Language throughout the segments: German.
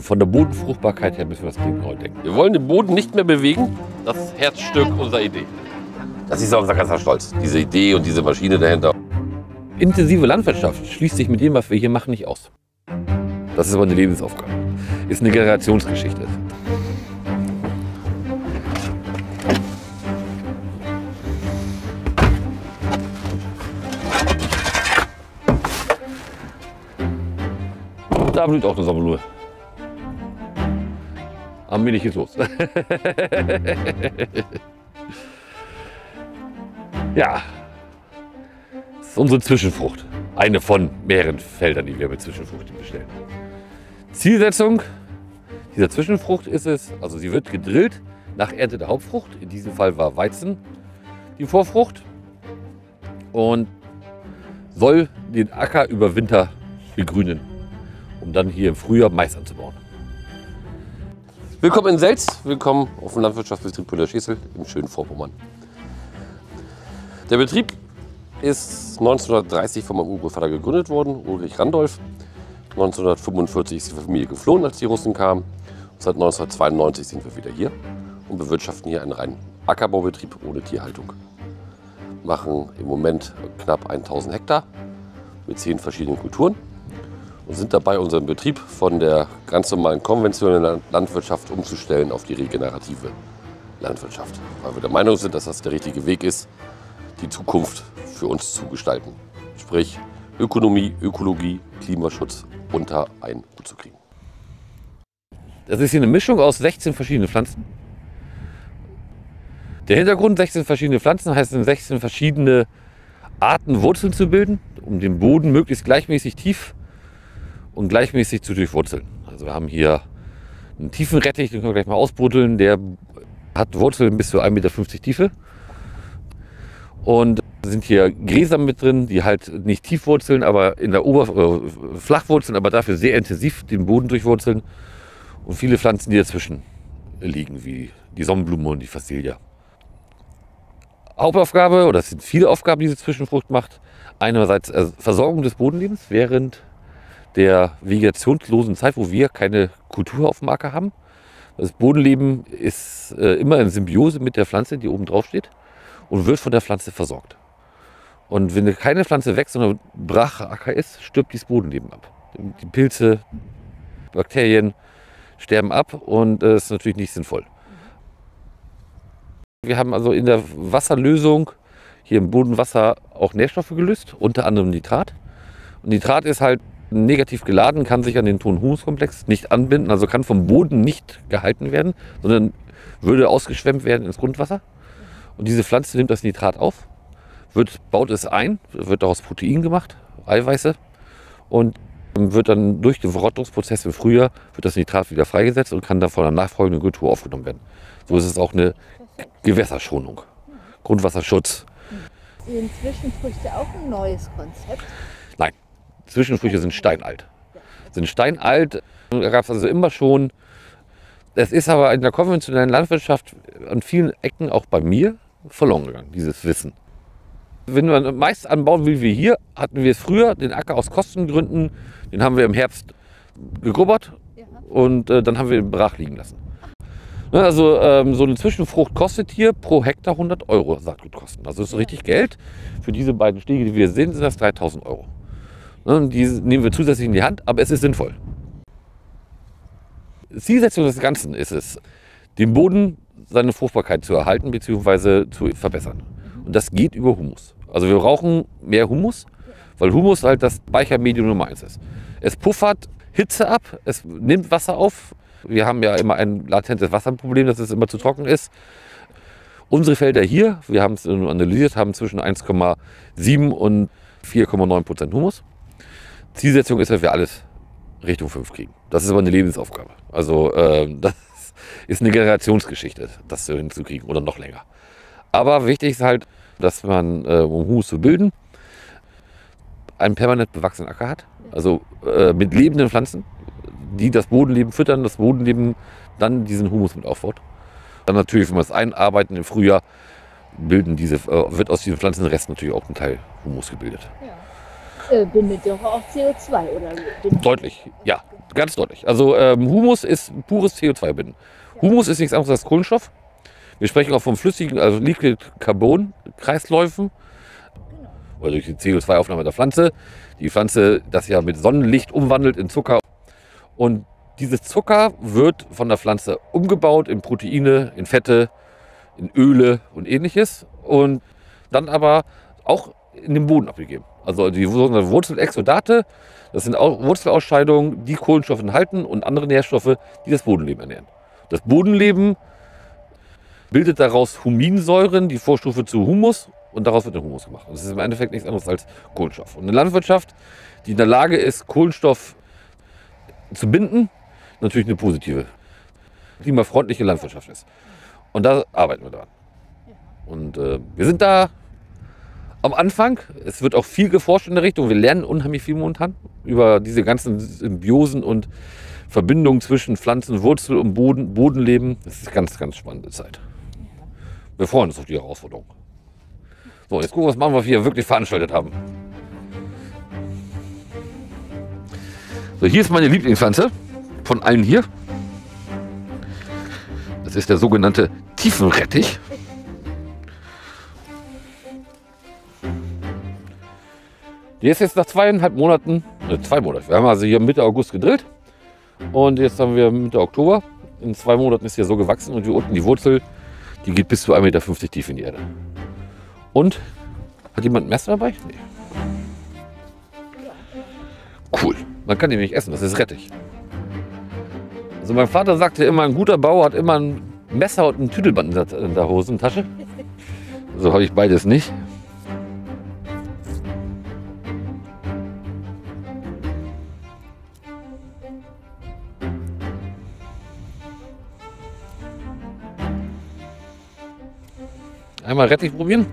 Von der Bodenfruchtbarkeit her müssen wir das Ding neu denken. Wir wollen den Boden nicht mehr bewegen, das Herzstück unserer Idee. Das ist unser ganzer Stolz, diese Idee und diese Maschine dahinter. Intensive Landwirtschaft schließt sich mit dem, was wir hier machen, nicht aus. Das ist aber eine Lebensaufgabe. Ist eine Generationsgeschichte. Da blüht auch eine Sommerblume. Am wenig geht's los. Ja, das ist unsere Zwischenfrucht. Eine von mehreren Feldern, die wir mit Zwischenfrucht bestellen. Zielsetzung dieser Zwischenfrucht ist es, also sie wird gedrillt nach Ernte der Hauptfrucht. In diesem Fall war Weizen die Vorfrucht und soll den Acker über Winter begrünen, um dann hier im Frühjahr Mais anzubauen. Willkommen in Selz, willkommen auf dem Landwirtschaftsbetrieb Brüder-Schesel im schönen Vorpommern. Der Betrieb ist 1930 von meinem Urgroßvater gegründet worden, Ulrich Randolph. 1945 ist die Familie geflohen, als die Russen kamen. Und seit 1992 sind wir wieder hier und bewirtschaften hier einen reinen Ackerbaubetrieb ohne Tierhaltung. Wir machen im Moment knapp 1000 Hektar mit 10 verschiedenen Kulturen und sind dabei, unseren Betrieb von der ganz normalen konventionellen Landwirtschaft umzustellen auf die regenerative Landwirtschaft. Weil wir der Meinung sind, dass das der richtige Weg ist, die Zukunft für uns zu gestalten. Sprich Ökonomie, Ökologie, Klimaschutz unter einen Hut zu kriegen. Das ist hier eine Mischung aus 16 verschiedenen Pflanzen. Der Hintergrund 16 verschiedene Pflanzen heißt 16 verschiedene Arten Wurzeln zu bilden, um den Boden möglichst gleichmäßig tief und gleichmäßig zu durchwurzeln. Also wir haben hier einen tiefen Rettich, den können wir gleich mal ausbuddeln. Der hat Wurzeln bis zu 1,50 Meter Tiefe. Und sind hier Gräser mit drin, die halt nicht tief wurzeln, aber in der flach wurzeln, aber dafür sehr intensiv den Boden durchwurzeln. Und viele Pflanzen, die dazwischen liegen, wie die Sonnenblume und die Fassilia. Hauptaufgabe, oder es sind viele Aufgaben, die diese Zwischenfrucht macht. Einerseits Versorgung des Bodenlebens während der vegetationslosen Zeit, wo wir keine Kultur auf dem Acker haben. Das Bodenleben ist immer in Symbiose mit der Pflanze, die oben drauf steht, und wird von der Pflanze versorgt. Und wenn keine Pflanze wächst, sondern bracher Acker ist, stirbt dieses Bodenleben ab. Die Pilze, Bakterien sterben ab und das ist natürlich nicht sinnvoll. Wir haben also in der Wasserlösung hier im Bodenwasser auch Nährstoffe gelöst, unter anderem Nitrat. Und Nitrat ist halt negativ geladen, kann sich an den Ton-Humus-Komplex nicht anbinden, also kann vom Boden nicht gehalten werden, sondern würde ausgeschwemmt werden ins Grundwasser. Und diese Pflanze nimmt das Nitrat auf, baut es ein, wird daraus Protein gemacht, Eiweiße, und wird dann durch den Verrottungsprozess im Frühjahr wird das Nitrat wieder freigesetzt und kann dann von der nachfolgenden Kultur aufgenommen werden. So ist es auch eine Gewässerschonung, Grundwasserschutz. Sind Zwischenfrüchte auch ein neues Konzept? Nein, Zwischenfrüchte sind steinalt. Sind steinalt, da gab es also immer schon. Es ist aber in der konventionellen Landwirtschaft an vielen Ecken, auch bei mir, verloren gegangen, dieses Wissen. Wenn man Mais anbauen will wie hier, hatten wir es früher, den Acker aus Kostengründen, den haben wir im Herbst gegrubbert und dann haben wir ihn brach liegen lassen. Also so eine Zwischenfrucht kostet hier pro Hektar 100 € Saatgutkosten. Also das ist richtig Geld. Für diese beiden Stege, die wir sehen, sind das 3.000 €. Die nehmen wir zusätzlich in die Hand, aber es ist sinnvoll. Zielsetzung des Ganzen ist es, dem Boden seine Fruchtbarkeit zu erhalten bzw. zu verbessern. Und das geht über Humus. Also wir brauchen mehr Humus, weil Humus halt das Speichermedium Nummer 1 ist. Es puffert Hitze ab, es nimmt Wasser auf. Wir haben ja immer ein latentes Wasserproblem, dass es immer zu trocken ist. Unsere Felder hier, wir haben es analysiert, haben zwischen 1,7 und 4,9% Humus. Zielsetzung ist, dass wir alles Richtung 5 kriegen. Das ist aber eine Lebensaufgabe. Also das ist eine Generationsgeschichte, das hinzukriegen oder noch länger. Aber wichtig ist halt, dass man, um Humus zu bilden, einen permanent bewachsenen Acker hat. Also mit lebenden Pflanzen, die das Bodenleben füttern, das Bodenleben dann diesen Humus mit aufbaut. Dann natürlich, wenn wir es einarbeiten im Frühjahr, wird aus diesen Pflanzenresten natürlich auch ein Teil Humus gebildet. Ja. Bindet doch auch CO2, oder? Bindet Deutlich, ja, ganz deutlich. Also Humus ist pures CO2-Binden. Humus ist nichts anderes als Kohlenstoff. Wir sprechen auch vom flüssigen, also Liquid-Carbon-Kreisläufen. Oder durch die CO2-Aufnahme der Pflanze. Die Pflanze das ja mit Sonnenlicht umwandelt in Zucker. Und dieses Zucker wird von der Pflanze umgebaut in Proteine, in Fette, in Öle und ähnliches. Und dann aber auch in den Boden abgegeben. Also die sogenannten Wurzelexudate, das sind auch Wurzelausscheidungen, die Kohlenstoffe enthalten und andere Nährstoffe, die das Bodenleben ernähren. Das Bodenleben bildet daraus Huminsäuren, die Vorstufe zu Humus, und daraus wird der Humus gemacht. Das ist im Endeffekt nichts anderes als Kohlenstoff. Und eine Landwirtschaft, die in der Lage ist, Kohlenstoff zu binden, natürlich eine positive, klimafreundliche Landwirtschaft ist. Und da arbeiten wir dran. Und wir sind da am Anfang. Es wird auch viel geforscht in der Richtung. Wir lernen unheimlich viel momentan über diese ganzen Symbiosen und Verbindungen zwischen Pflanzen, Wurzel und Bodenleben. Das ist eine ganz, ganz spannende Zeit. Wir freuen uns auf die Herausforderung. So, jetzt gucken wir, was machen, was wir wirklich veranstaltet haben. So, hier ist meine Lieblingspflanze von allen hier. Das ist der sogenannte Tiefenrettich. Der ist jetzt nach 2,5 Monaten, 2 Monate. Wir haben also hier Mitte August gedrillt und jetzt haben wir Mitte Oktober. In 2 Monaten ist er so gewachsen und hier unten die Wurzel, die geht bis zu 1,50 Meter tief in die Erde. Und hat jemand ein Messer dabei? Nee. Cool. Man kann den nicht essen, das ist Rettich. Also mein Vater sagte immer, ein guter Bauer hat immer ein Messer und ein Tüdelband in der Hosentasche. So habe ich beides nicht. Einmal Rettich probieren.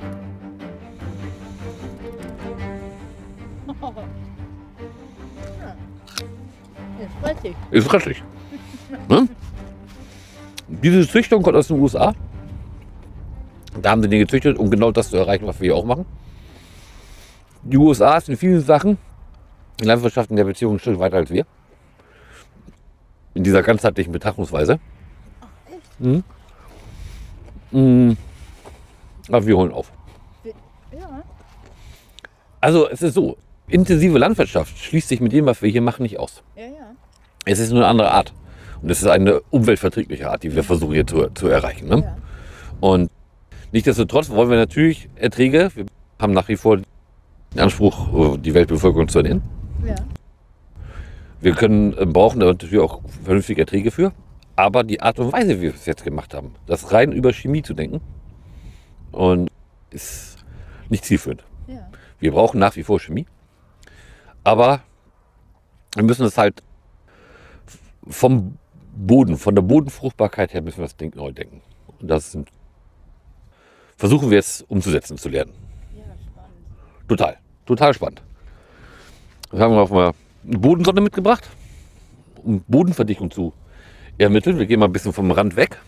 Ist richtig. Ist Rettich. Ne? Diese Züchtung kommt aus den USA. Da haben sie den gezüchtet, um genau das zu erreichen, was wir hier auch machen. Die USA ist in vielen Sachen in Landwirtschaft in der Beziehung ein Stück weiter als wir. In dieser ganzheitlichen Betrachtungsweise. Ach, echt? Mhm. Mhm. Aber wir holen auf. Ja. Also es ist so, intensive Landwirtschaft schließt sich mit dem, was wir hier machen, nicht aus. Ja, ja. Es ist nur eine andere Art. Und es ist eine umweltverträgliche Art, die wir versuchen hier zu erreichen. Ne? Ja. Und nichtsdestotrotz wollen wir natürlich Erträge. Wir haben nach wie vor den Anspruch, die Weltbevölkerung zu ernähren. Ja. Wir brauchen da natürlich auch vernünftige Erträge für. Aber die Art und Weise, wie wir es jetzt gemacht haben, das rein über Chemie zu denken, und ist nicht zielführend. Ja. Wir brauchen nach wie vor Chemie. Aber wir müssen es halt vom Boden, von der Bodenfruchtbarkeit her müssen wir das Ding neu denken. Und das versuchen wir jetzt umzusetzen, zu lernen. Ja, spannend. Total spannend. Wir haben auch mal eine Bodensonde mitgebracht, um Bodenverdichtung zu ermitteln. Wir gehen mal ein bisschen vom Rand weg.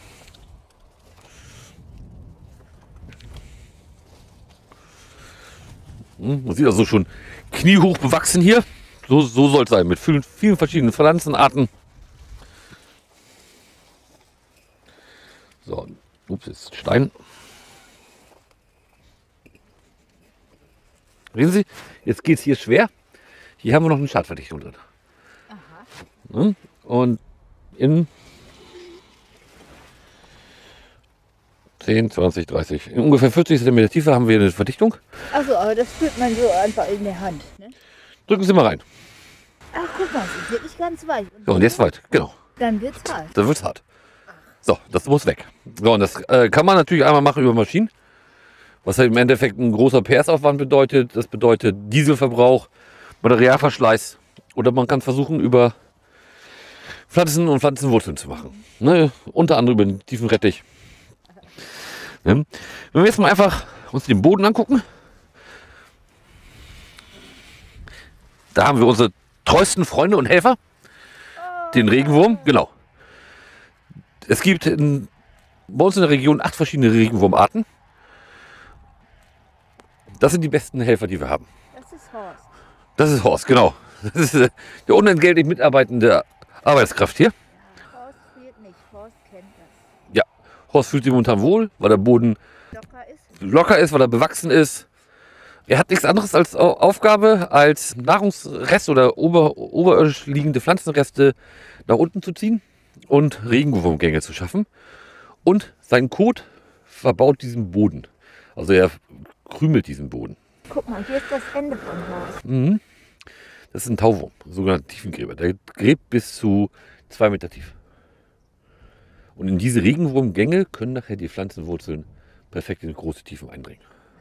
Man sieht also schon kniehoch bewachsen hier. So soll es sein, mit vielen verschiedenen Pflanzenarten. So, ups, jetzt Stein. Sehen Sie, jetzt geht es hier schwer. Hier haben wir noch eine Schadverdichtung drin. Aha. Und in 10, 20, 30, in ungefähr 40 cm Tiefe haben wir eine Verdichtung. Achso, aber das spürt man so einfach in der Hand. Ne? Drücken Sie mal rein. Ach, guck mal, es ist wirklich ganz weich. So, und jetzt weit, genau. Dann wird's hart. Dann wird es hart. So, das muss weg. So, und das kann man natürlich einmal machen über Maschinen. Was halt im Endeffekt ein großer PS-Aufwand bedeutet. Das bedeutet Dieselverbrauch, Materialverschleiß. Oder man kann versuchen, über Pflanzen und Pflanzenwurzeln zu machen. Ne? Unter anderem über den tiefen Rettich. Ne? Wenn wir jetzt mal einfach uns den Boden angucken. Da haben wir unsere treuesten Freunde und Helfer. Den Regenwurm, genau. Es gibt bei uns in der Region 8 verschiedene Regenwurmarten. Das sind die besten Helfer, die wir haben. Das ist Horst. Das ist Horst, genau. Das ist der unentgeltlich mitarbeitende Arbeitskraft hier. Horst friert nicht, Horst kennt das. Ja, Horst fühlt sich momentan wohl, weil der Boden locker ist, weil er bewachsen ist. Er hat nichts anderes als Aufgabe, als Nahrungsreste oder oberirdisch liegende Pflanzenreste nach unten zu ziehen und Regenwurmgänge zu schaffen. Und sein Kot verbaut diesen Boden. Also er krümelt diesen Boden. Guck mal, hier ist das Ende von Horst. Mhm. Das ist ein Tauwurm, ein sogenannter Tiefengräber. Der gräbt bis zu 2 Meter tief. Und in diese Regenwurmgänge können nachher die Pflanzenwurzeln perfekt in große Tiefen eindringen.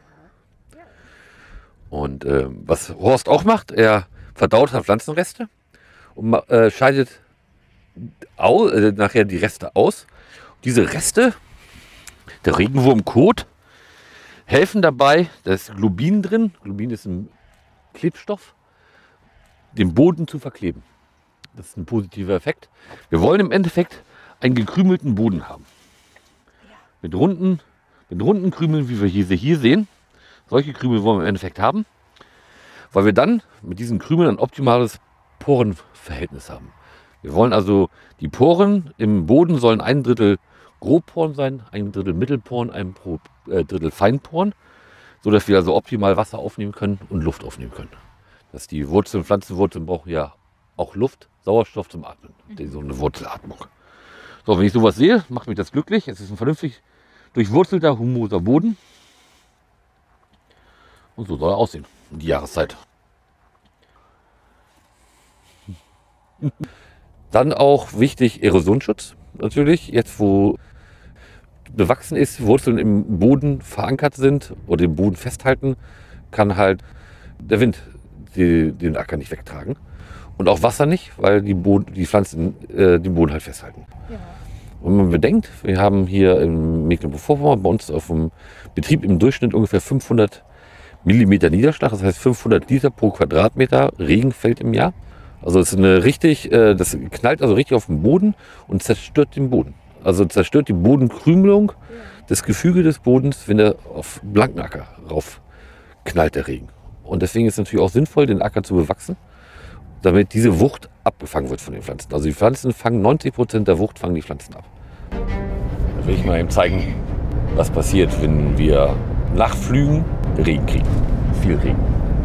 Und was Horst auch macht, er verdaut halt Pflanzenreste und scheidet nachher die Reste aus. Diese Reste, der Regenwurmkot, helfen dabei, da ist Globin drin, Globin ist ein Klebstoff, den Boden zu verkleben. Das ist ein positiver Effekt. Wir wollen im Endeffekt einen gekrümelten Boden haben. Mit runden Krümeln, wie wir hier sehen. Solche Krümel wollen wir im Endeffekt haben, weil wir dann mit diesen Krümeln ein optimales Porenverhältnis haben. Wir wollen also, die Poren im Boden sollen 1/3 Grobporen sein, 1/3 Mittelporen, 1/3 Feinporen, sodass wir also optimal Wasser aufnehmen können und Luft aufnehmen können. Dass die Pflanzenwurzeln brauchen ja auch Luft, Sauerstoff zum Atmen, so eine Wurzelatmung. So, wenn ich sowas sehe, macht mich das glücklich. Es ist ein vernünftig durchwurzelter, humoser Boden. Und so soll er aussehen, in die Jahreszeit. Dann auch wichtig Erosionsschutz, natürlich. Jetzt, wo bewachsen ist, Wurzeln im Boden verankert sind oder den Boden festhalten, kann halt der Wind den Acker nicht wegtragen. Und auch Wasser nicht, weil die Pflanzen den Boden halt festhalten. Ja. Und wenn man bedenkt, wir haben hier in Mecklenburg-Vorpommern bei uns auf dem Betrieb im Durchschnitt ungefähr 500 Millimeter Niederschlag, das heißt 500 Liter pro Quadratmeter Regen fällt im Jahr. Also es ist das knallt also richtig auf den Boden und zerstört den Boden. Also zerstört die Bodenkrümelung, das Gefüge des Bodens, wenn er auf blanken Acker rauf knallt, der Regen. Und deswegen ist es natürlich auch sinnvoll, den Acker zu bewachsen, damit diese Wucht abgefangen wird von den Pflanzen. Also die Pflanzen fangen 90% der Wucht fangen die Pflanzen ab. Da will ich mal eben zeigen, was passiert, wenn wir nach Flügen Regen kriegen. Viel Regen.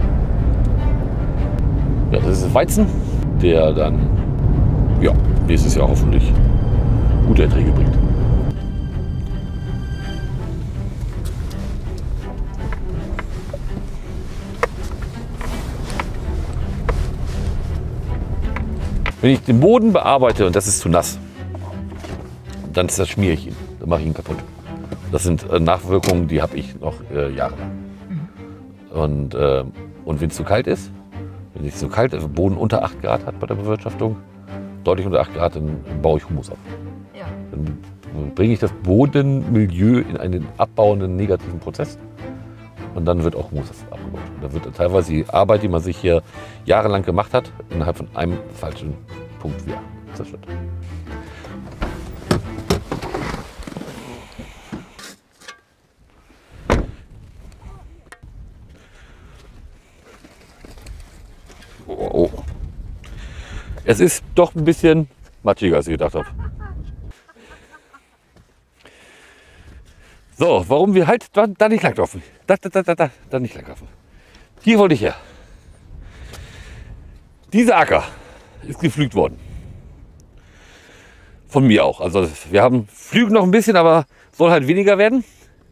Ja, das ist Weizen, der dann nächstes Jahr hoffentlich gute Erträge bringt. Wenn ich den Boden bearbeite und das ist zu nass, dann zerschmiere ich ihn, dann mache ich ihn kaputt. Das sind Nachwirkungen, die habe ich noch jahrelang. Und wenn es zu kalt ist, wenn es zu kalt ist, Boden unter 8 Grad hat bei der Bewirtschaftung, deutlich unter 8 Grad, dann baue ich Humus ab. Ja. Dann bringe ich das Bodenmilieu in einen abbauenden negativen Prozess und dann wird auch Humus abgebaut. Da wird teilweise die Arbeit, die man sich hier jahrelang gemacht hat, innerhalb von einem falschen Punkt wieder zerstört. Oh. Es ist doch ein bisschen matschiger, als ich gedacht habe. So, warum wir halt da nicht langlaufen. Da nicht langlaufen. Hier wollte ich her. Dieser Acker ist gepflügt worden. Von mir auch. Also wir haben Pflügen noch ein bisschen, aber soll halt weniger werden.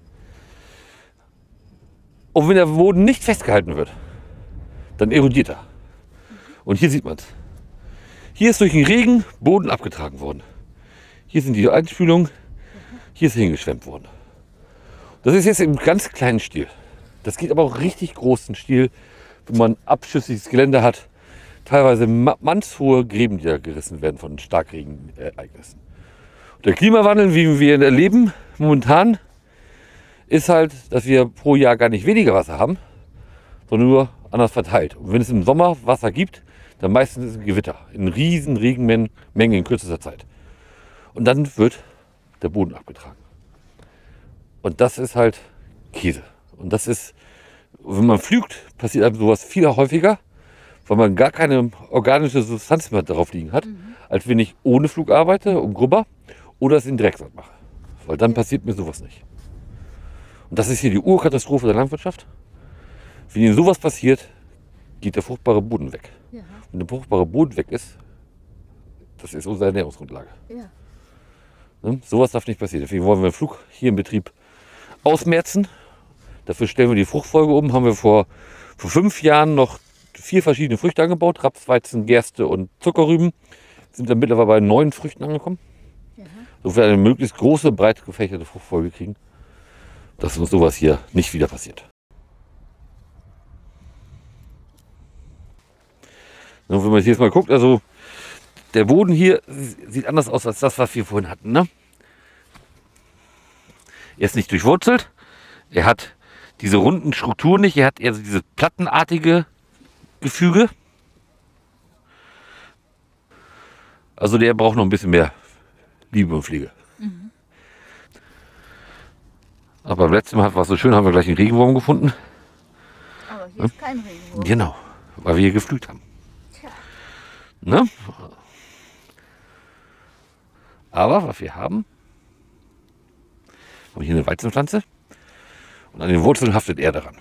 Und wenn der Boden nicht festgehalten wird, dann erodiert er. Und hier sieht man es. Hier ist durch den Regen Boden abgetragen worden. Hier sind die Einspülungen, hier ist hingeschwemmt worden. Das ist jetzt im ganz kleinen Stil. Das geht aber auch richtig großen Stil, wenn man abschüssiges Gelände hat. Teilweise mannshohe Gräben, die da gerissen werden von Starkregenereignissen. Der Klimawandel, wie wir ihn erleben momentan, ist halt, dass wir pro Jahr gar nicht weniger Wasser haben, sondern nur anders verteilt. Und wenn es im Sommer Wasser gibt, dann meistens ist es ein Gewitter, in riesen Regenmengen in kürzester Zeit. Und dann wird der Boden abgetragen. Und das ist halt Käse. Und das ist Wenn man pflügt, passiert einem sowas viel häufiger, weil man gar keine organische Substanz mehr darauf liegen hat, als wenn ich ohne Flug arbeite, um Grubber, oder es in Drecksaat mache. Weil dann passiert mir sowas nicht. Und das ist hier die Urkatastrophe der Landwirtschaft. Wenn Ihnen sowas passiert, geht der fruchtbare Boden weg. Ja. Wenn der fruchtbare Boden weg ist, das ist unsere Ernährungsgrundlage. Ja. Ne? Sowas darf nicht passieren. Deswegen wollen wir den Flug hier im Betrieb ausmerzen. Dafür stellen wir die Fruchtfolge um. Haben wir vor 5 Jahren noch 4 verschiedene Früchte angebaut. Raps, Weizen, Gerste und Zuckerrüben. Sind dann mittlerweile bei 9 Früchten angekommen. Ja. So wir eine möglichst große, breit gefächerte Fruchtfolge kriegen, dass uns sowas hier nicht wieder passiert. Und wenn man jetzt mal guckt, also der Boden hier sieht anders aus als das, was wir vorhin hatten. Ne? Er ist nicht durchwurzelt, er hat diese runden Strukturen nicht, er hat eher so dieses plattenartige Gefüge. Also der braucht noch ein bisschen mehr Liebe und Pflege. Aber beim letzten Mal war es so schön, haben wir gleich einen Regenwurm gefunden. Aber hier ist kein Regenwurm. Genau, weil wir hier gepflügt haben. Tja. Ne? Aber was wir haben hier eine Weizenpflanze und an den Wurzeln haftet Erde ran.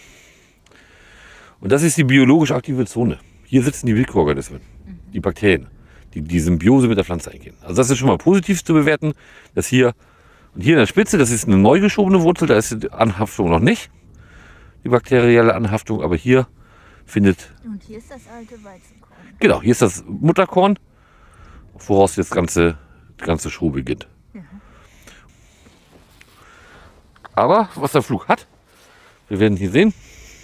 Und das ist die biologisch aktive Zone. Hier sitzen die Mikroorganismen, die Bakterien, die die Symbiose mit der Pflanze eingehen. Also das ist schon mal positiv zu bewerten, dass hier und hier in der Spitze, das ist eine neu geschobene Wurzel, da ist die Anhaftung noch nicht, die bakterielle Anhaftung, aber hier findet... Und hier ist das alte Weizenkorn. Genau, hier ist das Mutterkorn, woraus das ganze Show beginnt. Ja. Aber was der Flug hat, wir werden hier sehen,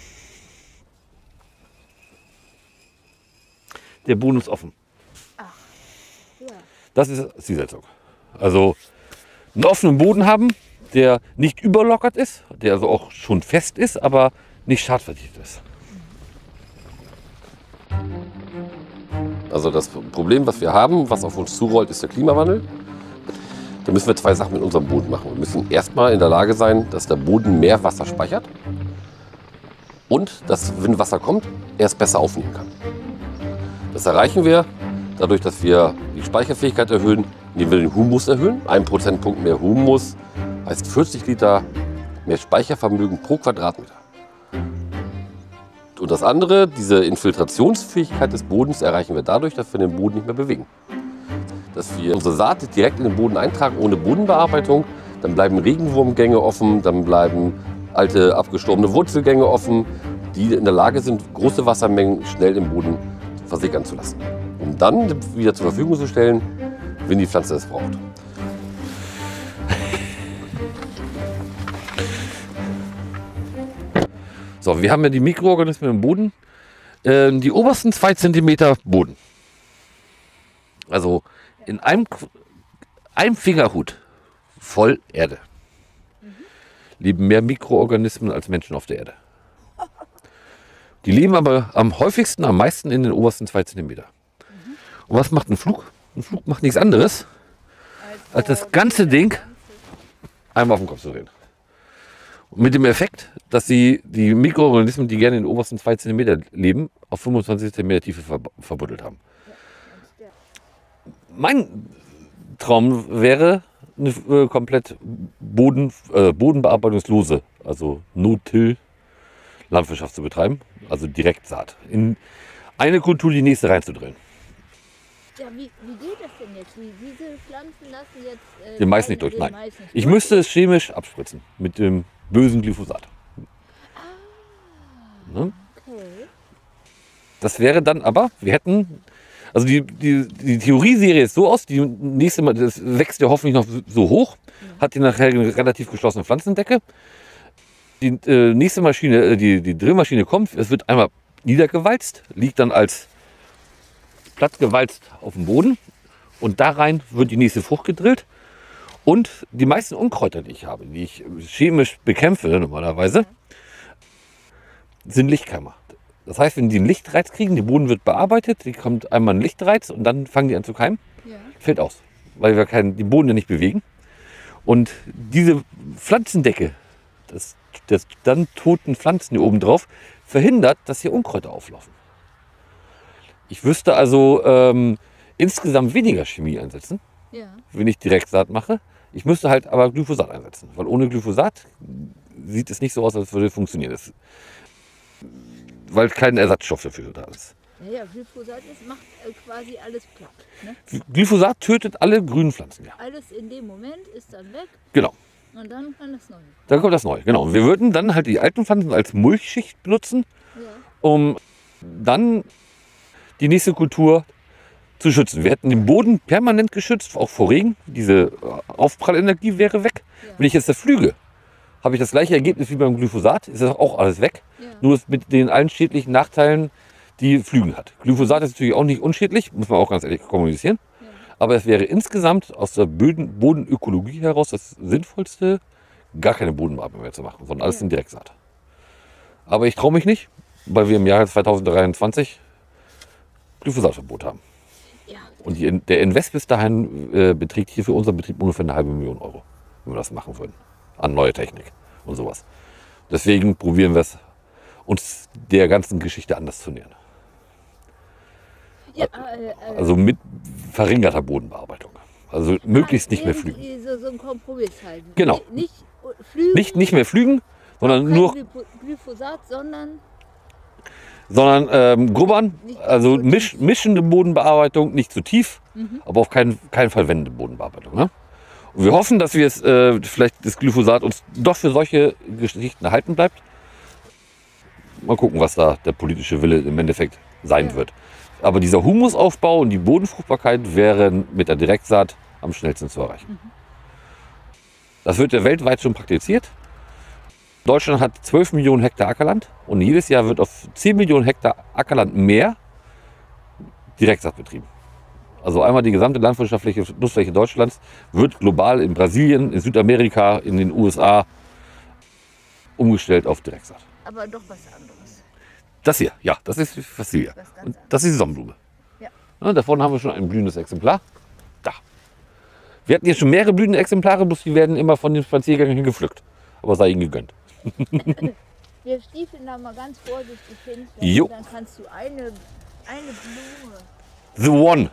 der Boden ist offen. Ja. Das ist Zielsetzung. Also einen offenen Boden haben, der nicht überlockert ist, der also auch schon fest ist, aber nicht schadverdichtet ist. Also das Problem, was wir haben, was auf uns zurollt, ist der Klimawandel. Da müssen wir 2 Sachen mit unserem Boden machen. Wir müssen erstmal in der Lage sein, dass der Boden mehr Wasser speichert und dass, wenn Wasser kommt, er es besser aufnehmen kann. Das erreichen wir dadurch, dass wir die Speicherfähigkeit erhöhen, indem wir den Humus erhöhen. 1 Prozentpunkt mehr Humus heißt 40 Liter mehr Speichervermögen pro Quadratmeter. Und das andere, diese Infiltrationsfähigkeit des Bodens, erreichen wir dadurch, dass wir den Boden nicht mehr bewegen. Dass wir unsere Saat direkt in den Boden eintragen, ohne Bodenbearbeitung. Dann bleiben Regenwurmgänge offen, dann bleiben alte, abgestorbene Wurzelgänge offen, die in der Lage sind, große Wassermengen schnell im Boden versickern zu lassen. Um dann wieder zur Verfügung zu stellen, wenn die Pflanze es braucht. So, wir haben ja die Mikroorganismen im Boden. Die obersten 2 cm Boden. Also in einem Fingerhut voll Erde. Leben mehr Mikroorganismen als Menschen auf der Erde. Die leben aber am häufigsten, am meisten in den obersten 2 cm. Und was macht ein Flug? Ein Flug macht nichts anderes, als das ganze Ding einmal auf den Kopf zu drehen. Und mit dem Effekt, dass die Mikroorganismen, die gerne in den obersten 2 cm leben, auf 25 cm Tiefe verbuddelt haben. Mein Traum wäre, eine komplett bodenbearbeitungslose, also No-Till-Landwirtschaft zu betreiben, also Direktsaat. In eine Kultur die nächste reinzudrillen. Ja, wie geht das denn jetzt? Diese Pflanzen lassen jetzt... Den Mais nicht durch, den nein. Mais nicht Ich durch? müsste es chemisch abspritzen mit dem bösen Glyphosat. Ne? Okay. Das wäre dann aber, wir hätten, also die Theorieserie ist so aus, die nächste Mal, das wächst ja hoffentlich noch so hoch, hat hier nachher eine relativ geschlossene Pflanzendecke. Die nächste Maschine, die Drillmaschine kommt, es wird einmal niedergewalzt, liegt dann als platt gewalzt auf dem Boden und da rein wird die nächste Frucht gedrillt. Und die meisten Unkräuter, die ich habe, die ich chemisch bekämpfe normalerweise, sind Lichtkeimer. Das heißt, wenn die einen Lichtreiz kriegen, der Boden wird bearbeitet, die kommt einmal ein Lichtreiz und dann fangen die an zu keimen, Ja. fällt aus, weil wir den Boden ja nicht bewegen. Und diese Pflanzendecke, das der dann toten Pflanzen hier oben drauf verhindert, dass hier Unkräuter auflaufen. Ich wüsste also insgesamt weniger Chemie einsetzen, Ja. wenn ich Direktsaat mache. Ich müsste halt aber Glyphosat einsetzen, weil ohne Glyphosat sieht es nicht so aus, als würde es funktionieren. Weil kein Ersatzstoff dafür da ist. Ja, Glyphosat macht quasi alles platt. Ne? Glyphosat tötet alle grünen Pflanzen, ja. Alles in dem Moment ist dann weg Genau. und dann kann das Neue. Dann kommt das Neue, genau. Und wir würden dann halt die alten Pflanzen als Mulchschicht benutzen, Ja. um dann die nächste Kultur zu schützen. Wir hätten den Boden permanent geschützt, auch vor Regen. Diese Aufprallenergie wäre weg. Ja. Wenn ich jetzt das pflüge, habe ich das gleiche Ergebnis wie beim Glyphosat. Ist das auch alles weg. Ja. Nur mit den allen schädlichen Nachteilen, die Pflügen hat. Glyphosat ist natürlich auch nicht unschädlich, muss man auch ganz ehrlich kommunizieren. Ja. Aber es wäre insgesamt aus der Bodenökologie heraus das Sinnvollste, gar keine Bodenbearbeitung mehr zu machen, sondern alles Ja. in Direktsaat. Aber ich traue mich nicht, weil wir im Jahre 2023 Glyphosatverbot haben. Ja. Und der Invest bis dahin beträgt hier für unseren Betrieb ungefähr 500.000 Euro, wenn wir das machen würden, an neue Technik und sowas. Deswegen probieren wir es, uns der ganzen Geschichte anders zu nähern. Ja, Also mit verringerter Bodenbearbeitung. Also möglichst nicht mehr flügen. So ein Kompromiss halten. Genau. Nicht flügen, Nicht mehr flügen, sondern kein nur Glyphosat, sondern grubbern, Nicht also zu tief. mischende Bodenbearbeitung, nicht zu tief, aber auf keinen Fall wendende Bodenbearbeitung. Ne? Und wir hoffen, dass wir es vielleicht das Glyphosat uns doch für solche Geschichten erhalten bleibt. Mal gucken, was da der politische Wille im Endeffekt sein Ja. wird. Aber dieser Humusaufbau und die Bodenfruchtbarkeit wären mit der Direktsaat am schnellsten zu erreichen. Das wird ja weltweit schon praktiziert. Deutschland hat 12 Millionen Hektar Ackerland und jedes Jahr wird auf 10 Millionen Hektar Ackerland mehr Direktsaat betrieben. Also einmal die gesamte landwirtschaftliche Nutzfläche Deutschlands wird global in Brasilien, in Südamerika, in den USA umgestellt auf Direktsaat. aber doch was anderes. Das hier, ja, das ist Fassilia. Was ganz Und anderes. das ist die Sonnenblume. Ja. Ja, da vorne haben wir schon ein blühendes Exemplar. Da. Wir hatten jetzt schon mehrere blühende Exemplare, bloß die werden immer von den Spaziergängern gepflückt. Aber sei ihnen gegönnt. Wir stiefeln da mal ganz vorsichtig hin. Jo. Dann kannst du eine Blume. The One.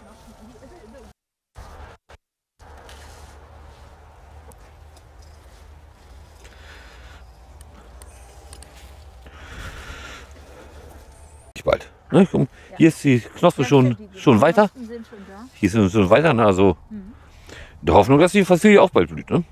Bald. Ne, komm, hier ist die Knospe schon weiter. Die sind schon da. Hier sind wir schon weiter. Ne, also in der Hoffnung, dass die Fassilie auch bald blüht. Ne?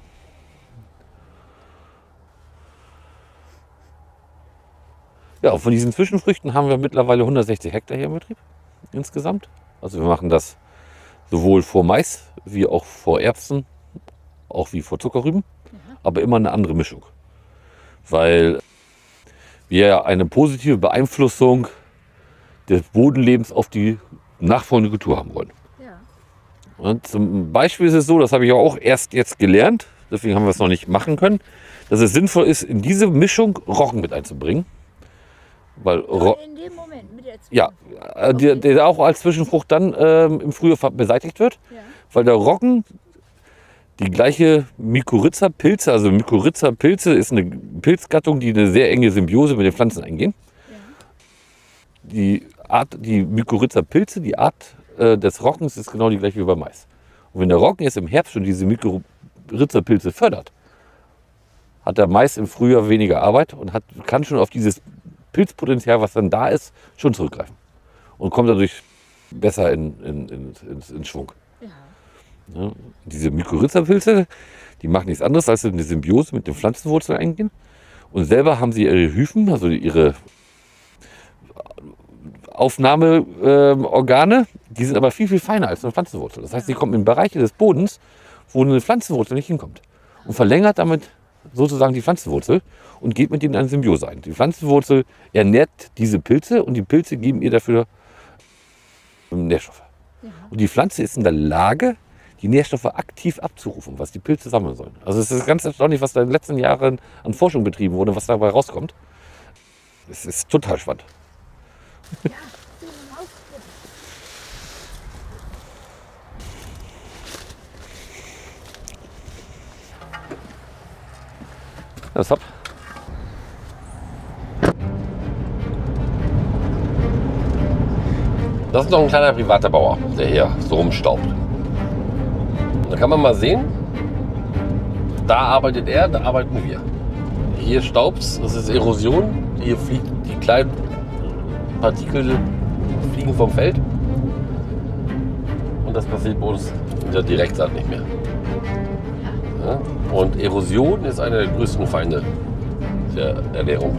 Ja, und von diesen Zwischenfrüchten haben wir mittlerweile 160 Hektar hier im Betrieb insgesamt. Also wir machen das sowohl vor Mais wie auch vor Erbsen, auch wie vor Zuckerrüben, aber immer eine andere Mischung. Weil wir ja eine positive Beeinflussung des Bodenlebens auf die nachfolgende Kultur haben wollen. Ja. Und zum Beispiel ist es so, das habe ich auch erst jetzt gelernt, deswegen haben wir es noch nicht machen können, dass es sinnvoll ist, in diese Mischung Roggen mit einzubringen. Weil In dem Moment mit der ja, Okay. der auch als Zwischenfrucht dann im Frühjahr beseitigt wird, Ja. weil der Roggen die gleiche Mykorrhiza-Pilze, also Mykorrhiza-Pilze ist eine Pilzgattung, die eine sehr enge Symbiose mit den Pflanzen eingehen. Die Mykorrhiza-Pilze, die Art des Roggens ist genau die gleiche wie beim Mais. Und wenn der Roggen jetzt im Herbst schon diese Mykorrhiza-Pilze fördert, hat der Mais im Frühjahr weniger Arbeit und kann schon auf dieses Pilzpotenzial, was dann da ist, schon zurückgreifen. Und kommt dadurch besser in Schwung. Ja. Ja, diese Mykorrhiza-Pilze, die machen nichts anderes, als eine Symbiose mit den Pflanzenwurzeln eingehen. Und selber haben sie ihre Hyphen, also ihre Aufnahmeorgane, die sind aber viel, viel feiner als eine Pflanzenwurzel. Das heißt, sie kommen in Bereiche des Bodens, wo eine Pflanzenwurzel nicht hinkommt. Und verlängert damit sozusagen die Pflanzenwurzel und geht mit ihnen eine Symbiose ein. Die Pflanzenwurzel ernährt diese Pilze und die Pilze geben ihr dafür Nährstoffe. Ja. Und die Pflanze ist in der Lage, die Nährstoffe aktiv abzurufen, was die Pilze sammeln sollen. Also es ist ganz erstaunlich, was da in den letzten Jahren an Forschung betrieben wurde, was dabei rauskommt. Es ist total spannend. Das hopp. Das ist noch ein kleiner privater Bauer, der hier so rumstaubt. Da kann man mal sehen, da arbeitet er, da arbeiten wir. Hier staubt's, das ist Erosion. Hier fliegen die kleinen Partikel fliegen vom Feld. Und das passiert bei uns in der Direktsaat nicht mehr. Ja? Und Erosion ist einer der größten Feinde der Ernährung.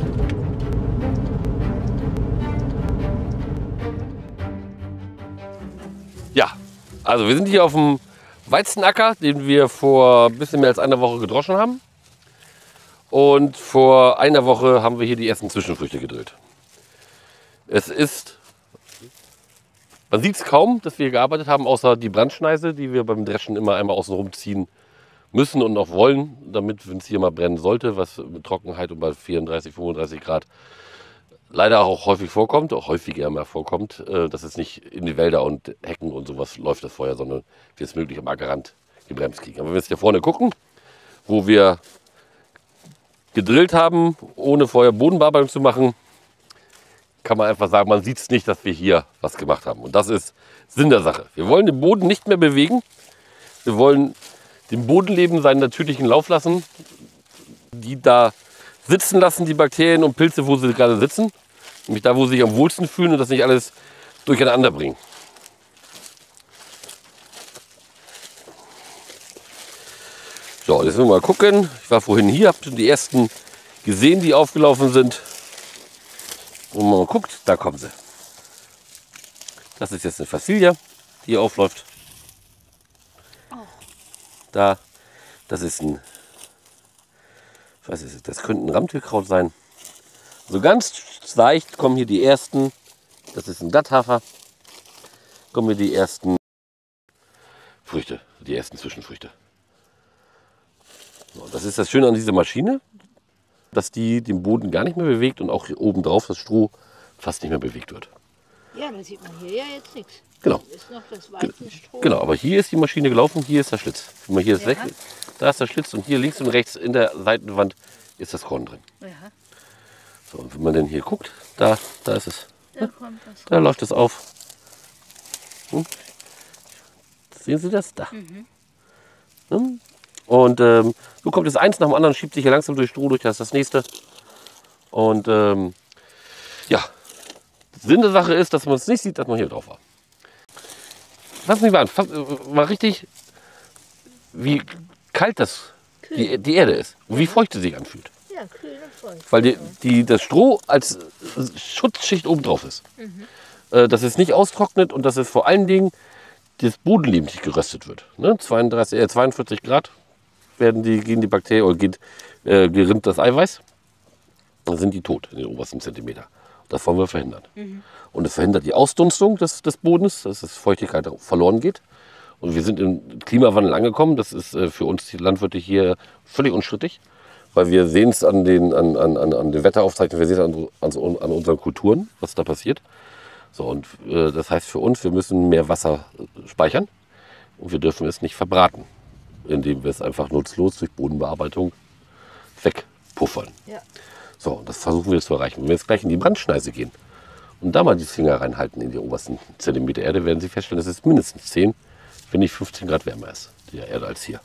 Ja, also wir sind hier auf dem Weizenacker, den wir vor ein bisschen mehr als einer Woche gedroschen haben. Und vor einer Woche haben wir hier die ersten Zwischenfrüchte gedrillt. Es ist, man sieht es kaum, dass wir hier gearbeitet haben, außer die Brandschneise, die wir beim Dreschen immer einmal außen rum ziehen müssen und auch wollen, damit, wenn es hier mal brennen sollte, was mit Trockenheit und bei 34, 35 Grad leider auch häufig vorkommt, auch häufiger mehr vorkommt, dass es nicht in die Wälder und Hecken und sowas läuft das Feuer, sondern wir es möglich am Ackerrand gebremst kriegen. Aber wenn wir jetzt hier vorne gucken, wo wir gedrillt haben, ohne vorher Bodenbearbeitung zu machen, kann man einfach sagen, man sieht es nicht, dass wir hier was gemacht haben. Und das ist Sinn der Sache. Wir wollen den Boden nicht mehr bewegen. Wir wollen dem Bodenleben seinen natürlichen Lauf lassen, die da sitzen lassen, die Bakterien und Pilze, wo sie gerade sitzen. Nämlich da, wo sie sich am wohlsten fühlen und das nicht alles durcheinander bringen. So, jetzt müssen wir mal gucken. Ich war vorhin hier, habe schon die ersten gesehen, die aufgelaufen sind. Und wenn man mal guckt, da kommen sie. Das ist jetzt eine Fassilia, die hier aufläuft. Da, das ist ein, ich weiß nicht, das könnte ein Rammtierkraut sein. So ganz leicht kommen hier die ersten, das ist ein Glatthafer, kommen hier die ersten Früchte, die ersten Zwischenfrüchte. So, das ist das Schöne an dieser Maschine, dass die den Boden gar nicht mehr bewegt und auch hier oben drauf das Stroh fast nicht mehr bewegt wird. Ja, da sieht man hier ja jetzt nichts. Genau. Da ist noch das Weizenstroh. Genau, aber hier ist die Maschine gelaufen, hier ist der Schlitz. Guck mal, hier ist weg, da ist der Schlitz und hier links und rechts in der Seitenwand ist das Korn drin. Ja. So, und wenn man denn hier guckt, da ist es. Da kommt das. Da läuft es auf. Sehen Sie das? Da. Und so kommt es eins nach dem anderen, schiebt sich hier langsam durch Stroh durch, das ist das nächste. Und ja, Sinn der Sache ist, dass man es nicht sieht, dass man hier drauf war. Fassen Sie mal an, mal richtig, wie kalt die Erde ist und wie feucht sie sich anfühlt. Ja, kühl und feucht. Weil das Stroh als Schutzschicht oben drauf ist. Dass es nicht austrocknet und dass es vor allen Dingen das Bodenleben nicht geröstet wird. Ne? 42 Grad gehen die Bakterien oder gerinnt das Eiweiß. Dann sind die tot in den obersten Zentimeter. Das wollen wir verhindern. Und es verhindert die Ausdunstung des Bodens, dass es Feuchtigkeit verloren geht. Und wir sind im Klimawandel angekommen. Das ist für uns die Landwirte hier völlig unstrittig. Weil wir sehen es an den Wetteraufzeichnungen, wir sehen es an unseren Kulturen, was da passiert. So, und das heißt für uns, wir müssen mehr Wasser speichern. Und wir dürfen es nicht verbraten, indem wir es einfach nutzlos durch Bodenbearbeitung wegpuffern. Ja. So, und das versuchen wir zu erreichen. Wenn wir jetzt gleich in die Brandschneise gehen und da mal die Finger reinhalten in die obersten Zentimeter Erde, werden Sie feststellen, dass es mindestens 10, wenn nicht 15 Grad wärmer ist, die Erde als hier.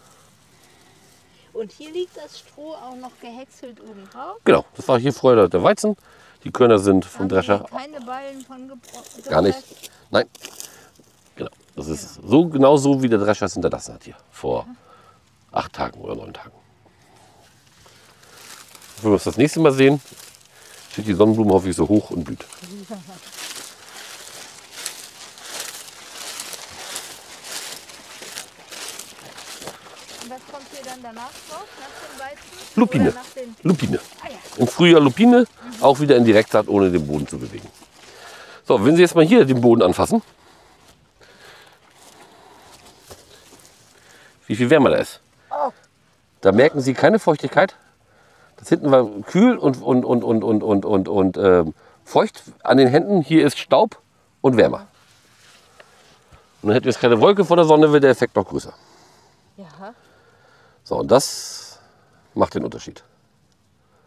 Und hier liegt das Stroh auch noch gehäckselt oben drauf? Genau, das war hier vorher der Weizen. Die Körner sind vom Drescher. Keine Ballen von gebrochen? Gar nicht. Nein. Genau. Das ist so genau so, wie der Drescher es hinterlassen hat hier. Vor 8 Tagen oder 9 Tagen. Wenn wir uns das nächste Mal sehen, steht die Sonnenblume hoffentlich so hoch und blüht. Und was kommt hier dann danach drauf? Nach dem Weizen? Lupine. Nach den... Lupine. Ah, ja. Im Frühjahr Lupine, auch wieder in Direktsaat, ohne den Boden zu bewegen. So, wenn Sie jetzt mal hier den Boden anfassen, wie viel wärmer da ist. Oh. Da merken Sie keine Feuchtigkeit. Das hinten war kühl und feucht an den Händen. Hier ist Staub und wärmer. Und dann hätten wir jetzt keine Wolke vor der Sonne, wird der Effekt noch größer. Ja. So, und das macht den Unterschied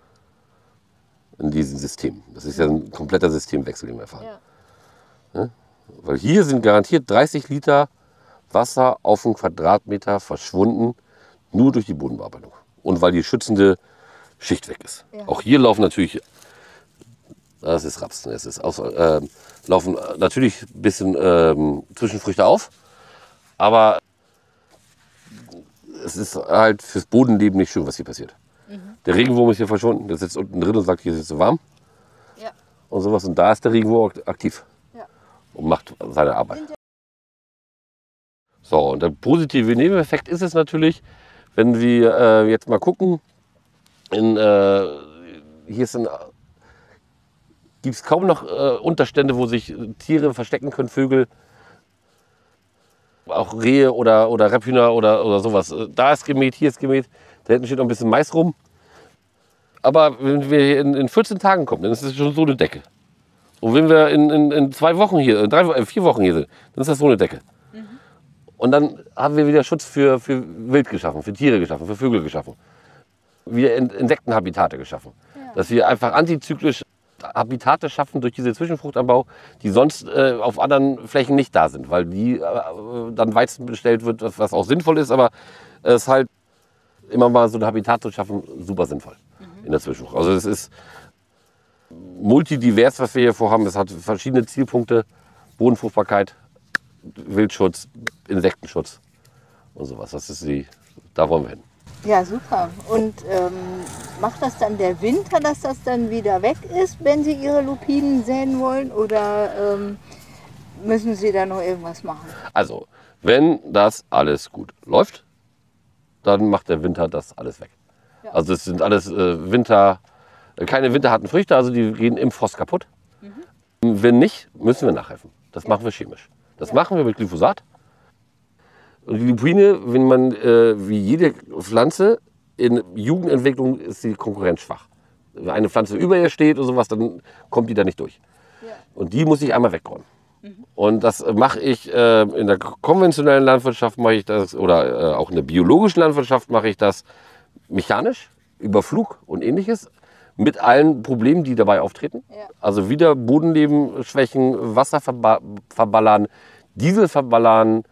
in diesem System. Das ist ja ein kompletter Systemwechsel, den wir erfahren. Ja. Weil hier sind garantiert 30 Liter Wasser auf einen Quadratmeter verschwunden, nur durch die Bodenbearbeitung. Und weil die schützende Schicht weg ist. Ja. Auch hier laufen natürlich, das ist Raps, es ist laufen natürlich ein bisschen Zwischenfrüchte auf, aber es ist halt fürs Bodenleben nicht schön, was hier passiert. Der Regenwurm ist hier verschwunden, der sitzt unten drin und sagt, hier ist es so warm. Ja. Und sowas. Und da ist der Regenwurm aktiv Ja. und macht seine Arbeit. So, und der positive Nebeneffekt ist es natürlich, wenn wir jetzt mal gucken, hier gibt es kaum noch Unterstände, wo sich Tiere verstecken können, Vögel, auch Rehe oder Rebhühner oder sowas. Da ist gemäht, hier ist gemäht, da hinten steht noch ein bisschen Mais rum. Aber wenn wir hier in 14 Tagen kommen, dann ist es schon so eine Decke. Und wenn wir in 2 Wochen hier, 4 Wochen hier sind, dann ist das so eine Decke. Und dann haben wir wieder Schutz für Wild geschaffen, für Tiere geschaffen, für Vögel geschaffen. Wieder Insektenhabitate geschaffen. Ja. Dass wir einfach antizyklisch Habitate schaffen durch diese Zwischenfruchtanbau, die sonst auf anderen Flächen nicht da sind. Weil die dann Weizen bestellt wird, was auch sinnvoll ist, aber es ist halt immer mal so ein Habitat zu schaffen, super sinnvoll in der Zwischenfrucht. Also es ist multidivers, was wir hier vorhaben. Es hat verschiedene Zielpunkte, Bodenfruchtbarkeit, Wildschutz, Insektenschutz und sowas. Da wollen wir hin. Ja, super. Und macht das dann der Winter, dass das dann wieder weg ist, wenn Sie Ihre Lupinen säen wollen? Oder müssen Sie da noch irgendwas machen? Also, wenn das alles gut läuft, dann macht der Winter das alles weg. Ja. Also es sind alles keine winterharten Früchte, also die gehen im Frost kaputt. Wenn nicht, müssen wir nachhelfen. Das machen wir chemisch. Das machen wir mit Glyphosat. Und die Lupine, wenn man wie jede Pflanze in Jugendentwicklung ist die Konkurrenz schwach. Wenn eine Pflanze über ihr steht oder sowas, dann kommt die da nicht durch. Ja. Und die muss ich einmal wegräumen. Und das mache ich in der konventionellen Landwirtschaft mache ich das oder auch in der biologischen Landwirtschaft mache ich das mechanisch über Flug und Ähnliches mit allen Problemen, die dabei auftreten. Ja. Also wieder Bodenleben schwächen, Wasser verballern, Diesel verballern.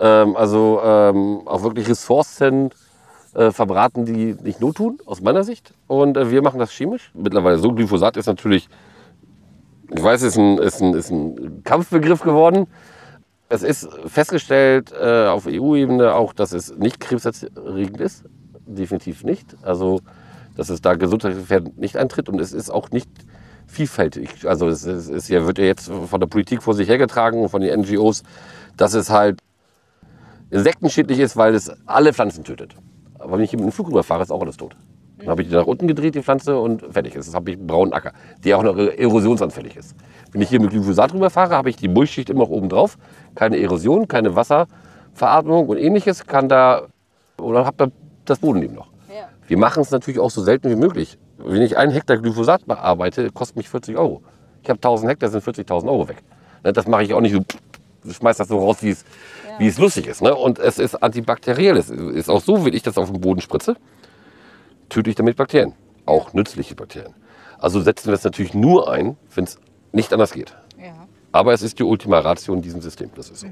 Auch wirklich Ressourcen verbraten, die nicht not tun, aus meiner Sicht. Und wir machen das chemisch. Mittlerweile so. Glyphosat ist natürlich, ich weiß, ist ein Kampfbegriff geworden. Es ist festgestellt auf EU-Ebene auch, dass es nicht krebserregend ist. Definitiv nicht. Also, dass es da gesundheitsgefährdend nicht eintritt. Und es ist auch nicht vielfältig. Also, wird ja jetzt von der Politik vor sich hergetragen und von den NGOs, dass es halt insektenschädlich ist, weil es alle Pflanzen tötet. Aber wenn ich hier mit dem Flug rüberfahre, ist auch alles tot. Dann habe ich die nach unten gedreht, die Pflanze, und fertig ist. Jetzt habe ich einen braunen Acker, der auch noch erosionsanfällig ist. Wenn ich hier mit Glyphosat rüberfahre, habe ich die Mulchschicht immer noch oben drauf. Keine Erosion, keine Wasserveratmung und Ähnliches. Habe da das Bodenleben noch. Ja. Wir machen es natürlich auch so selten wie möglich. Wenn ich 1 Hektar Glyphosat bearbeite, kostet mich 40 €. Ich habe 1000 Hektar, sind 40.000 € weg. Das mache ich auch nicht so. Ich schmeiß das so raus, wie es lustig ist. Ne? Und es ist antibakteriell. Es ist auch so, wenn ich das auf den Boden spritze, töte ich damit Bakterien. Auch nützliche Bakterien. Also setzen wir es natürlich nur ein, wenn es nicht anders geht. Ja. Aber es ist die Ultima Ratio in diesem System. Das ist so.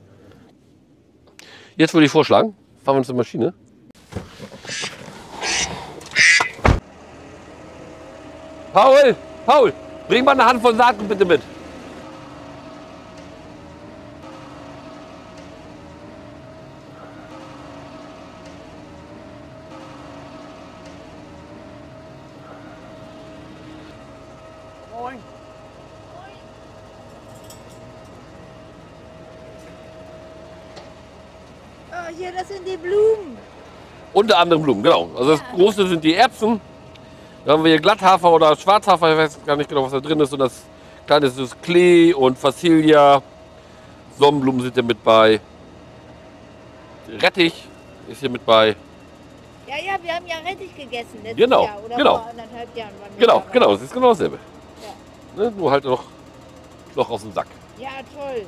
Jetzt würde ich vorschlagen, fahren wir uns zur Maschine. Paul, bring mal eine Handvoll Saaten bitte mit. Oh, hier, das sind die Blumen. Unter anderem Blumen, genau. Also das Große sind die Erbsen. Da haben wir hier Glatthafer oder Schwarzhafer, ich weiß gar nicht genau, was da drin ist. Und das Kleine ist Klee und Fassilia. Sonnenblumen sind hier mit bei. Rettich ist hier mit bei. Ja, wir haben ja Rettich gegessen letztes Genau, Jahr oder genau. vor 1,5 Jahren. Waren wir dabei. Genau, das ist genau dasselbe. Ja. Ne? Nur halt noch aus dem Sack. Ja, toll.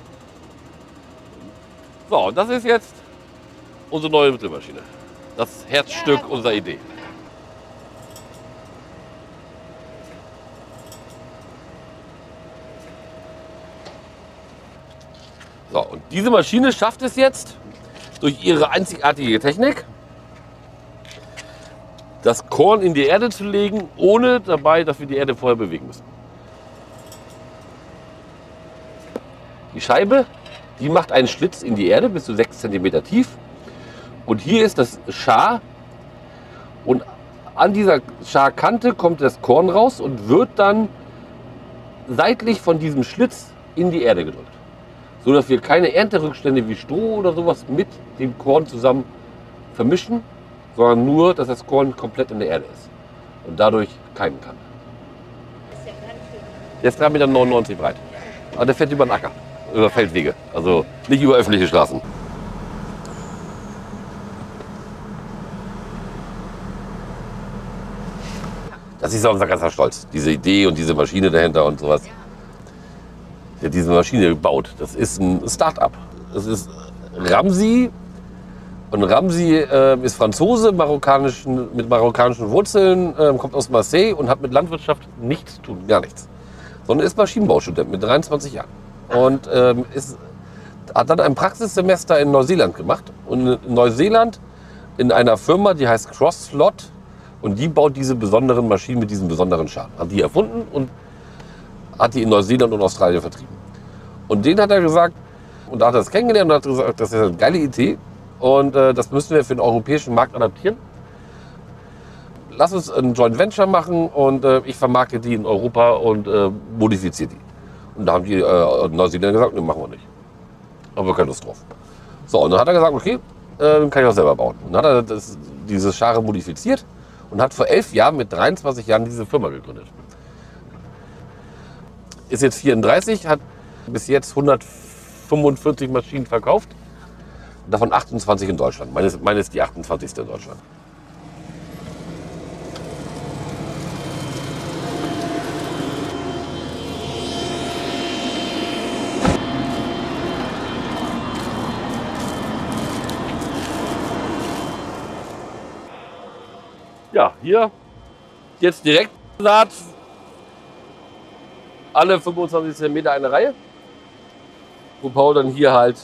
So, und das ist jetzt unsere neue Mittelmaschine. Das Herzstück unserer Idee. So, und diese Maschine schafft es jetzt durch ihre einzigartige Technik, das Korn in die Erde zu legen, ohne dabei, dass wir die Erde vorher bewegen müssen. Die Scheibe, die macht einen Schlitz in die Erde bis zu 6 cm tief. Und hier ist das Schar. Und an dieser Scharkante kommt das Korn raus und wird dann seitlich von diesem Schlitz in die Erde gedrückt. So dass wir keine Ernterückstände wie Stroh oder sowas mit dem Korn zusammen vermischen, sondern nur, dass das Korn komplett in der Erde ist und dadurch keimen kann. Der ist 3,99 Meter breit. Aber der fährt über den Acker, über Feldwege, also nicht über öffentliche Straßen. Das ist unser ganzer Stolz, diese Idee und diese Maschine dahinter und sowas. Der hat diese Maschine gebaut. Das ist ein Start-up. Das ist Ramsi. Und Ramsi ist Franzose mit marokkanischen Wurzeln, kommt aus Marseille und hat mit Landwirtschaft nichts zu tun, gar nichts. Sondern ist Maschinenbaustudent mit 23 Jahren. Und hat dann ein Praxissemester in Neuseeland gemacht. Und in Neuseeland in einer Firma, die heißt Cross-Slot. Und die baut diese besonderen Maschinen mit diesen besonderen Scharen. Hat die erfunden und hat die in Neuseeland und Australien vertrieben. Und den hat er gesagt, und da hat er das kennengelernt und hat gesagt, das ist eine geile Idee. Und das müssen wir für den europäischen Markt adaptieren. Lass uns ein Joint Venture machen und ich vermarkte die in Europa und modifiziere die. Und da haben die Neuseeländer gesagt, ne, machen wir nicht. Haben wir keine Lust drauf. So, und dann hat er gesagt, okay, kann ich auch selber bauen. Und dann hat er diese Schare modifiziert und hat vor 11 Jahren mit 23 Jahren diese Firma gegründet. Ist jetzt 34, hat bis jetzt 145 Maschinen verkauft. Davon 28 in Deutschland. Meine ist die 28. in Deutschland. Ja, hier jetzt direkt Saat. Alle 25 cm eine Reihe. Wo Paul dann hier halt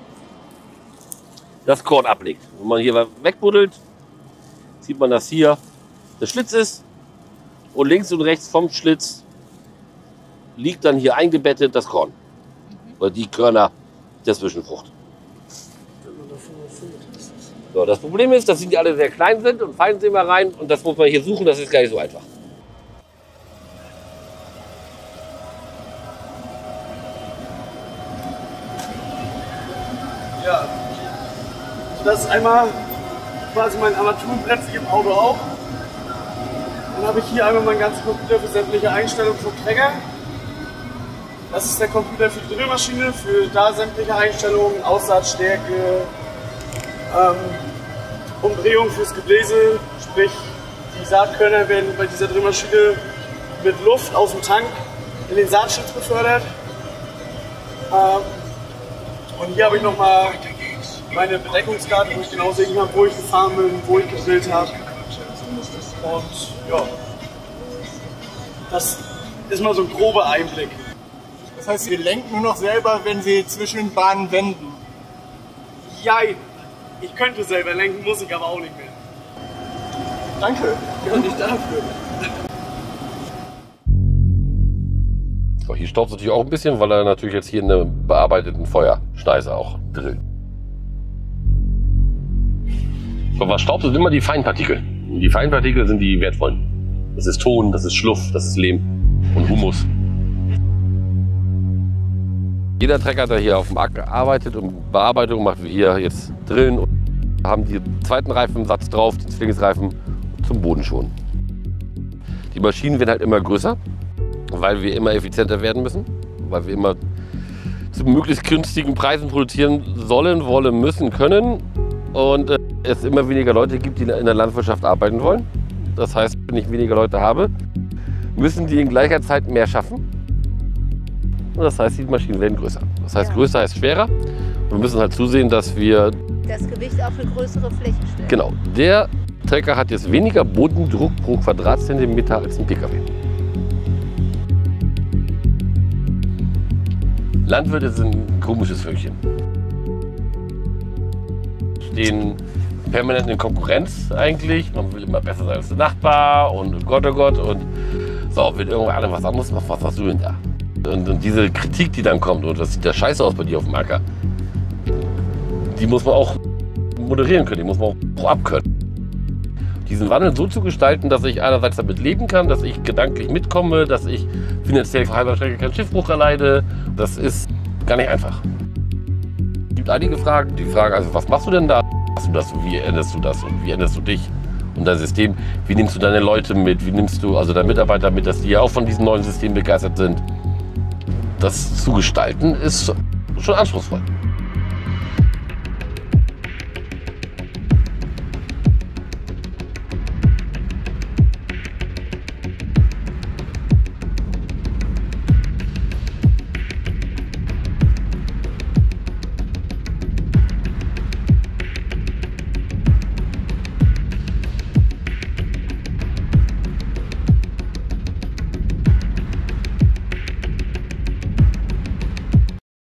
das Korn ablegt. Wenn man hier wegbuddelt, sieht man, dass hier der Schlitz ist und links und rechts vom Schlitz liegt dann hier eingebettet das Korn. Oder die Körner der Zwischenfrucht. So, das Problem ist, dass die alle sehr klein sind und fein sehen wir rein und das muss man hier suchen, das ist gar nicht so einfach. Ja, das ist einmal quasi mein Armaturenbrett wie im Auto auch. Dann habe ich hier einmal meinen ganzen Computer für sämtliche Einstellungen vom Träger. Das ist der Computer für die Drillmaschine, für da sämtliche Einstellungen, Aussaatstärke, Umdrehung fürs Gebläse, sprich die Saatkörner werden bei dieser Drillmaschine mit Luft aus dem Tank in den Saatschutz befördert. Und hier habe ich nochmal meine Bedeckungskarte, wo ich genau sehen kann, wo ich gefahren bin, wo ich gedrillt habe. Und ja, das ist mal so ein grober Einblick. Das heißt, Sie lenken nur noch selber, wenn Sie zwischen Bahnen wenden? Jein. Ich könnte selber lenken, muss ich aber auch nicht mehr. Danke. Ja, nicht dafür. So, hier staubt es natürlich auch ein bisschen, weil er natürlich jetzt hier in einem bearbeiteten Feuerschneise auch drillt. So, was staubt, sind immer die Feinpartikel. Und die Feinpartikel sind die wertvollen. Das ist Ton, das ist Schluff, das ist Lehm und Humus. Jeder Trecker, der hier auf dem Acker arbeitet und Bearbeitung macht, wie hier jetzt drillen, und haben die zweiten Reifensatz drauf, den Zwillingsreifen zum Boden schonen. Die Maschinen werden halt immer größer, weil wir immer effizienter werden müssen, weil wir immer zu möglichst günstigen Preisen produzieren sollen, wollen, müssen, können. Und es immer weniger Leute gibt, die in der Landwirtschaft arbeiten wollen. Das heißt, wenn ich weniger Leute habe, müssen die in gleicher Zeit mehr schaffen. Und das heißt, die Maschinen werden größer. Das heißt, größer heißt schwerer. Und wir müssen halt zusehen, dass wir das Gewicht auf eine größere Fläche stellen. Genau. Der Trecker hat jetzt weniger Bodendruck pro Quadratzentimeter als ein PKW. Landwirte sind ein komisches Völkchen. Stehen permanent in Konkurrenz eigentlich. Man will immer besser sein als der Nachbar und oh Gott. Und so, will irgendwann was anderes machen, was machst du denn da? Und diese Kritik, die dann kommt, und das sieht ja scheiße aus bei dir auf dem Acker, die muss man auch moderieren können, die muss man auch abkönnen. Diesen Wandel so zu gestalten, dass ich einerseits damit leben kann, dass ich gedanklich mitkomme, dass ich finanziell auf halber Strecke keinen Schiffbruch erleide, das ist gar nicht einfach. Es gibt einige Fragen. Die Frage, also was machst du denn da? Machst du das? Wie änderst du das? Und wie änderst du dich und dein System? Wie nimmst du deine Leute mit? Wie nimmst du also deine Mitarbeiter mit, dass die ja auch von diesem neuen System begeistert sind? Das zu gestalten ist schon anspruchsvoll.